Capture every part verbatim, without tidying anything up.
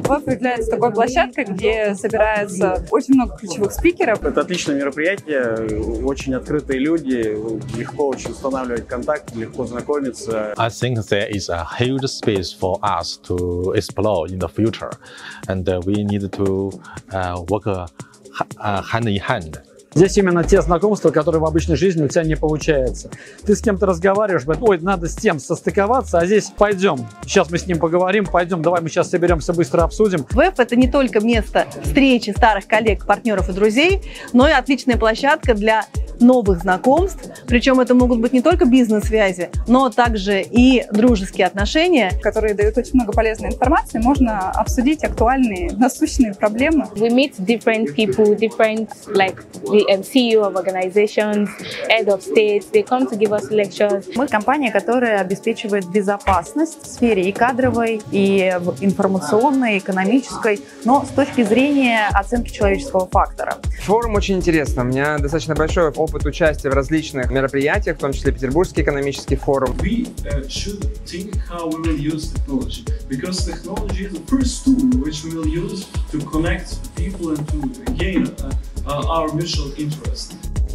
ВЭФ является такой площадкой, где собирается очень много ключевых спикеров. Это отличное мероприятие, очень открытые люди, легко очень устанавливать контакт, легко знакомиться. I think there is a huge space for us to explore in the future, and we need to uh, work uh, hand in hand. Здесь именно те знакомства, которые в обычной жизни у тебя не получается. Ты с кем-то разговариваешь, говоришь, ой, надо с тем состыковаться, а здесь пойдем, сейчас мы с ним поговорим, пойдем, давай мы сейчас соберемся, быстро обсудим. ВЭФ – это не только место встречи старых коллег, партнеров и друзей, но и отличная площадка для новых знакомств. Причем это могут быть не только бизнес-связи, но также и дружеские отношения, которые дают очень много полезной информации. Можно обсудить актуальные, насущные проблемы. We meet different people, different like the си и о of organizations, head of states. They come to give us lectures. Мы компания, которая обеспечивает безопасность в сфере и кадровой, и информационной, и экономической, но с точки зрения оценки человеческого фактора. Форум очень интересный. У меня достаточно большой опыт участия в различных мероприятиях, в том числе Петербургский экономический форум. We uh, should think how we will use technology, because technology is the first tool which we will use to connect people and to gain uh, uh, our mutual interest.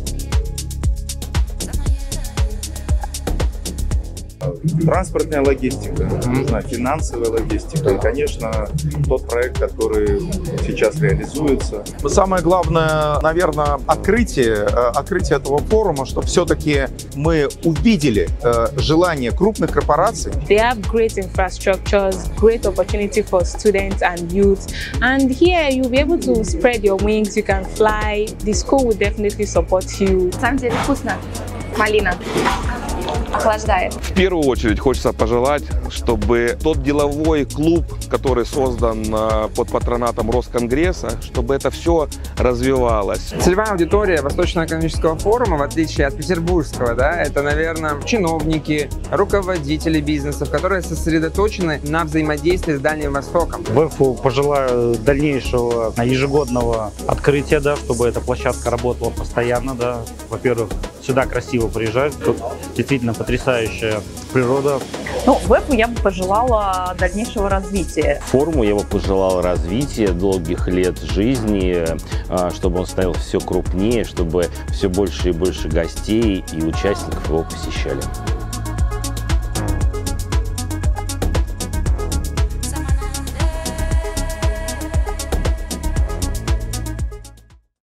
Транспортная логистика, не знаю, финансовая логистика и, конечно, тот проект, который сейчас реализуется. Самое главное, наверное, открытие, открытие этого форума, что все-таки мы увидели желание крупных корпораций. They have great infrastructures, great opportunity for students and youth. And here you'll be able to spread your wings, you can fly. The school will definitely support you. На самом деле вкусно. Малина. Охлаждает. В первую очередь хочется пожелать, чтобы тот деловой клуб, который создан под патронатом Росконгресса, чтобы это все развивалось. Целевая аудитория Восточного экономического форума, в отличие от петербургского, да, это, наверное, чиновники, руководители бизнесов, которые сосредоточены на взаимодействии с Дальним Востоком. ВЭФу пожелаю дальнейшего ежегодного открытия, да, чтобы эта площадка работала постоянно, да. Во-первых, сюда красиво приезжать, тут действительно потрясающая природа. Ну, ВЭФу я бы пожелала дальнейшего развития. Форуму я бы пожелал развития, долгих лет жизни, чтобы он становился все крупнее, чтобы все больше и больше гостей и участников его посещали.